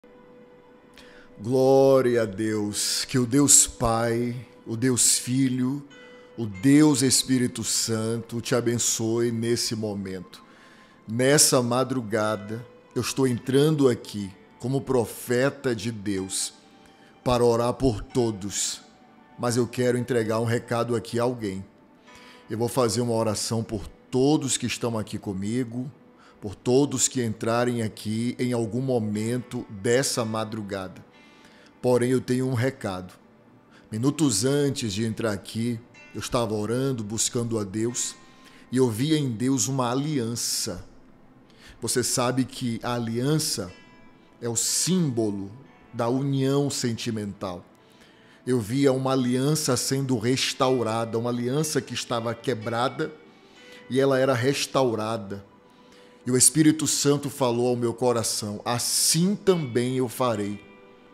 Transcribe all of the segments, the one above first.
Glória a Deus, que o Deus Pai, o Deus Filho, o Deus Espírito Santo te abençoe nesse momento. Nessa madrugada, eu estou entrando aqui como profeta de Deus para orar por todos, mas eu quero entregar um recado aqui a alguém. Eu vou fazer uma oração por todos que estão aqui comigo, por todos que entrarem aqui em algum momento dessa madrugada. Porém, eu tenho um recado. Minutos antes de entrar aqui, eu estava orando, buscando a Deus, e eu via em Deus uma aliança. Você sabe que a aliança é o símbolo da união sentimental. Eu via uma aliança sendo restaurada, uma aliança que estava quebrada e ela era restaurada. E o Espírito Santo falou ao meu coração: assim também eu farei.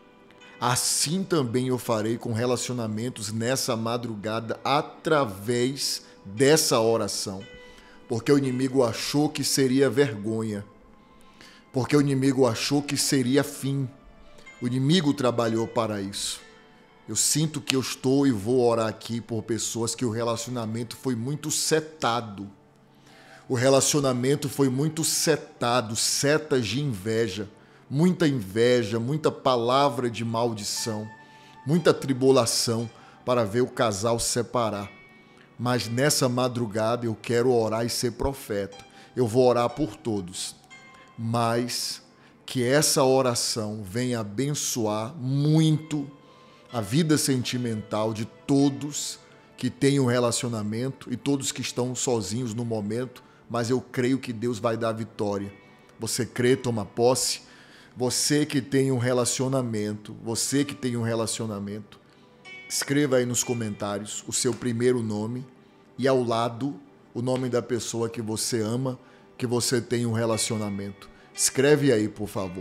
Assim também eu farei com relacionamentos nessa madrugada através dessa oração. Porque o inimigo achou que seria vergonha. Porque o inimigo achou que seria fim. O inimigo trabalhou para isso. Eu sinto que eu estou e vou orar aqui por pessoas que o relacionamento foi muito setado. O relacionamento foi muito setado, setas de inveja, muita palavra de maldição, muita tribulação para ver o casal separar. Mas nessa madrugada eu quero orar e ser profeta. Eu vou orar por todos, mas que essa oração venha abençoar muito a vida sentimental de todos que têm um relacionamento e todos que estão sozinhos no momento, mas eu creio que Deus vai dar vitória. Você crê, toma posse. Você que tem um relacionamento, escreva aí nos comentários o seu primeiro nome e ao lado o nome da pessoa que você ama, que você tem um relacionamento. Escreve aí, por favor.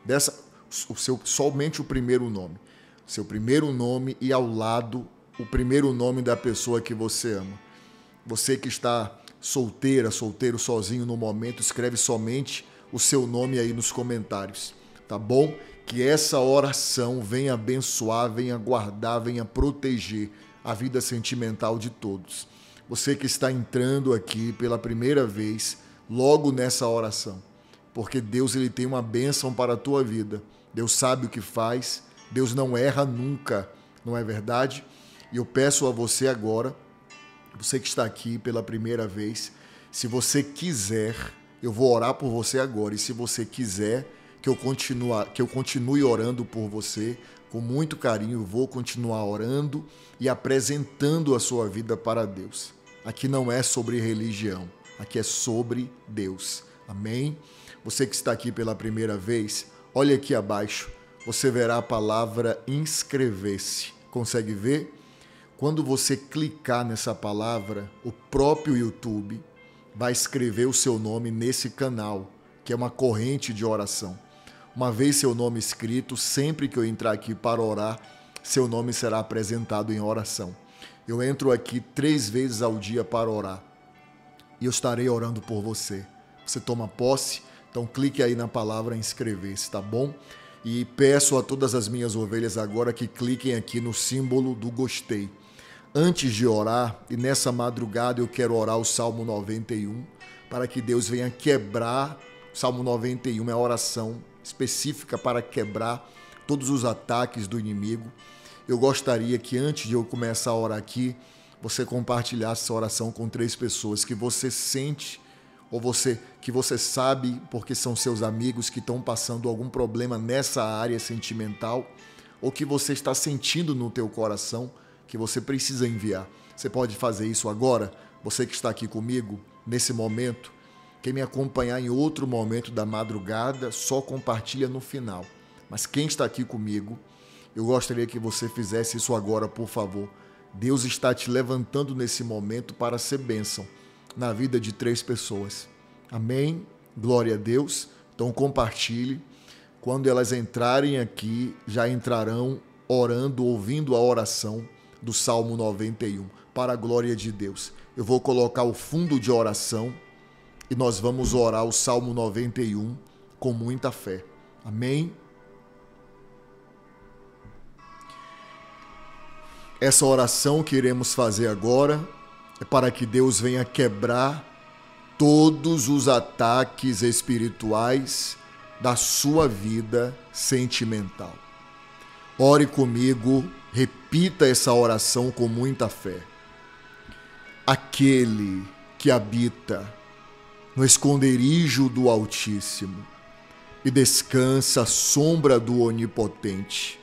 Somente o primeiro nome. Seu primeiro nome e ao lado o primeiro nome da pessoa que você ama. Você que está solteiro, sozinho no momento, escreve somente o seu nome aí nos comentários, tá bom? Que essa oração venha abençoar, venha guardar, venha proteger a vida sentimental de todos. Você que está entrando aqui pela primeira vez, logo nessa oração, porque Deus ele tem uma bênção para a tua vida. Deus sabe o que faz, Deus não erra nunca, não é verdade? E eu peço a você agora, você que está aqui pela primeira vez, se você quiser, eu vou orar por você agora. E se você quiser que eu continue orando por você, com muito carinho, eu vou continuar orando e apresentando a sua vida para Deus. Aqui não é sobre religião, aqui é sobre Deus. Amém? Você que está aqui pela primeira vez, olha aqui abaixo, você verá a palavra inscrever-se. Consegue ver? Quando você clicar nessa palavra, o próprio YouTube vai escrever o seu nome nesse canal, que é uma corrente de oração. Uma vez seu nome escrito, sempre que eu entrar aqui para orar, seu nome será apresentado em oração. Eu entro aqui 3 vezes ao dia para orar e eu estarei orando por você. Você toma posse? Então clique aí na palavra inscrever-se, tá bom? E peço a todas as minhas ovelhas agora que cliquem aqui no símbolo do gostei. Antes de orar, e nessa madrugada eu quero orar o Salmo 91, para que Deus venha quebrar. O Salmo 91 é a oração específica para quebrar todos os ataques do inimigo. Eu gostaria que antes de eu começar a orar aqui, você compartilhasse essa oração com 3 pessoas que você sente, ou que você sabe, porque são seus amigos que estão passando algum problema nessa área sentimental, ou que você está sentindo no teu coração, que você precisa enviar. Você pode fazer isso agora, você que está aqui comigo, nesse momento. Quem me acompanhar em outro momento da madrugada, só compartilha no final. Mas quem está aqui comigo, eu gostaria que você fizesse isso agora, por favor. Deus está te levantando nesse momento para ser bênção na vida de 3 pessoas. Amém? Glória a Deus. Então compartilhe. Quando elas entrarem aqui, já entrarão orando, ouvindo a oração do Salmo 91, para a glória de Deus. Eu vou colocar o fundo de oração e nós vamos orar o Salmo 91 com muita fé. Amém? Essa oração que iremos fazer agora é para que Deus venha quebrar todos os ataques espirituais da sua vida sentimental. Ore comigo, repita essa oração com muita fé. Aquele que habita no esconderijo do Altíssimo e descansa à sombra do Onipotente,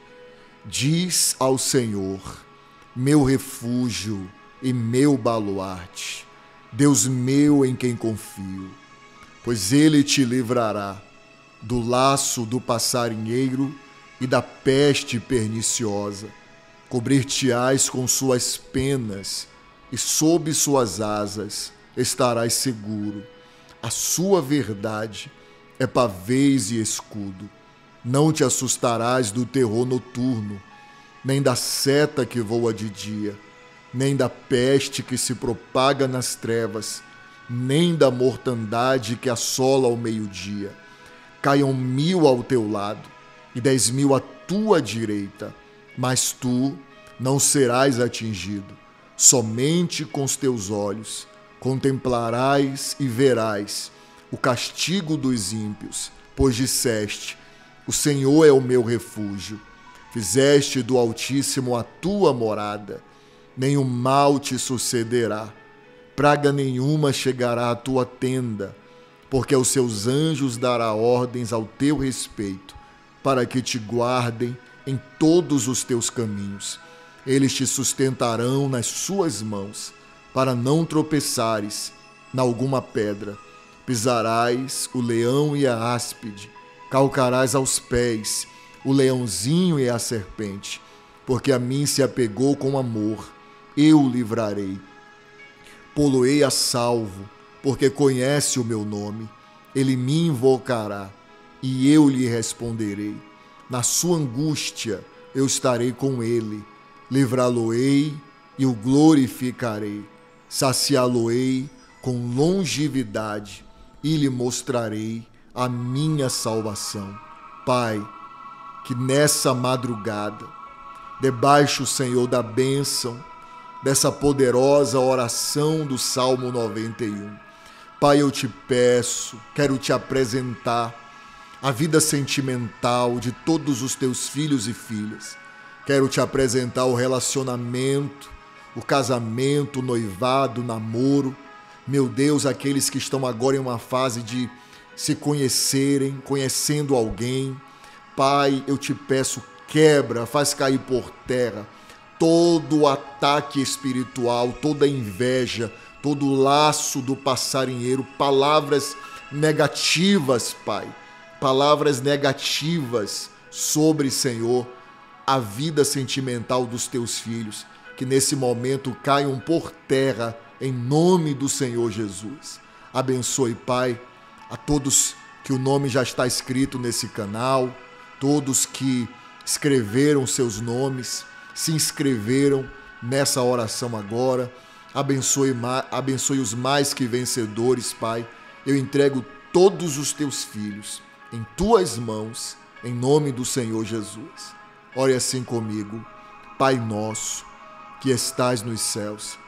diz ao Senhor, meu refúgio e meu baluarte, Deus meu em quem confio, pois ele te livrará do laço do passarinheiro e da peste perniciosa. Cobrir-te-ás com suas penas e sob suas asas estarás seguro. A sua verdade é pavês e escudo. Não te assustarás do terror noturno, nem da seta que voa de dia, nem da peste que se propaga nas trevas, nem da mortandade que assola ao meio-dia. Caiam 1000 ao teu lado e 10.000 à tua direita, mas tu não serás atingido. Somente com os teus olhos contemplarás e verás o castigo dos ímpios, pois disseste, o Senhor é o meu refúgio. Fizeste do Altíssimo a tua morada, nenhum mal te sucederá, praga nenhuma chegará à tua tenda, porque aos seus anjos dará ordens ao teu respeito, para que te guardem em todos os teus caminhos. Eles te sustentarão nas suas mãos, para não tropeçares em alguma pedra. Pisarás o leão e a áspide, calcarás aos pés o leãozinho e a serpente, porque a mim se apegou com amor, eu o livrarei. Pô-lo-ei a salvo, porque conhece o meu nome. Ele me invocará, e eu lhe responderei. Na sua angústia eu estarei com ele, livrá-lo-ei e o glorificarei. Saciá-lo-ei com longevidade e lhe mostrarei a minha salvação. Pai, que nessa madrugada, debaixo, Senhor, da bênção, dessa poderosa oração do Salmo 91, Pai, eu te peço, quero te apresentar a vida sentimental de todos os teus filhos e filhas. Quero te apresentar o relacionamento, o casamento, o noivado, o namoro. Meu Deus, aqueles que estão agora em uma fase de se conhecerem, conhecendo alguém. Pai, eu te peço, quebra, faz cair por terra todo o ataque espiritual, toda a inveja, todo o laço do passarinheiro, palavras negativas, Pai, palavras negativas sobre, Senhor, a vida sentimental dos teus filhos, que nesse momento caiam por terra em nome do Senhor Jesus. Abençoe, Pai, a todos que o nome já está escrito nesse canal, todos que escreveram seus nomes, se inscreveram nessa oração agora. Abençoe os mais que vencedores, Pai. Eu entrego todos os teus filhos em tuas mãos, em nome do Senhor Jesus. Ore assim comigo. Pai nosso, que estais nos céus,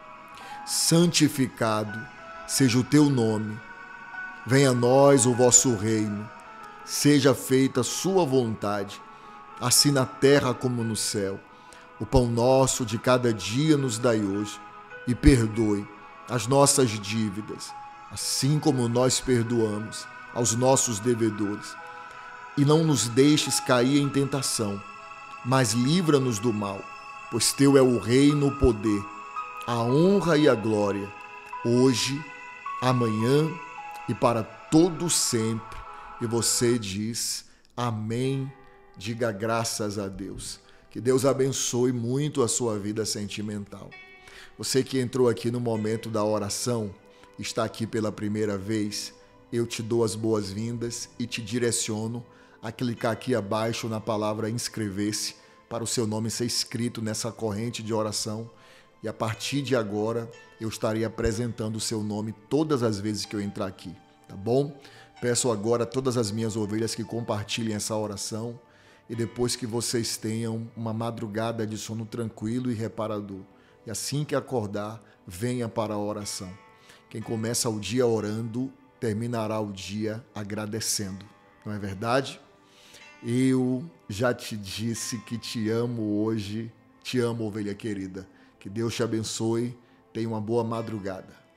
santificado seja o teu nome. Venha a nós o vosso reino. Seja feita a sua vontade, assim na terra como no céu. O pão nosso de cada dia nos dai hoje, e perdoe as nossas dívidas, assim como nós perdoamos aos nossos devedores. E não nos deixes cair em tentação, mas livra-nos do mal, pois teu é o reino, o poder, a honra e a glória, hoje, amanhã e para todo sempre. E você diz amém, diga graças a Deus. Que Deus abençoe muito a sua vida sentimental. Você que entrou aqui no momento da oração, está aqui pela primeira vez, eu te dou as boas-vindas e te direciono a clicar aqui abaixo na palavra inscrever-se, para o seu nome ser escrito nessa corrente de oração. E a partir de agora, eu estarei apresentando o seu nome todas as vezes que eu entrar aqui, tá bom? Peço agora a todas as minhas ovelhas que compartilhem essa oração. e depois que vocês tenham uma madrugada de sono tranquilo e reparador. E assim que acordar, venha para a oração. Quem começa o dia orando, terminará o dia agradecendo. Não é verdade? Eu já te disse que te amo hoje. Te amo, ovelha querida. Que Deus te abençoe. Tenha uma boa madrugada.